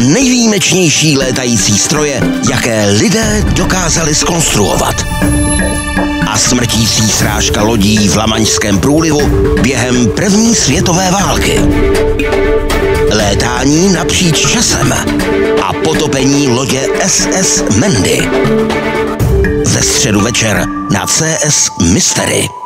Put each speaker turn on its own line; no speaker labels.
nejvýjimečnější létající stroje, jaké lidé dokázali zkonstruovat. A smrtící srážka lodí v Lamaňském průlivu během první světové války. Létání napříč časem a potopení lodě SS Mandy. Ve středu večer na CS Mystery.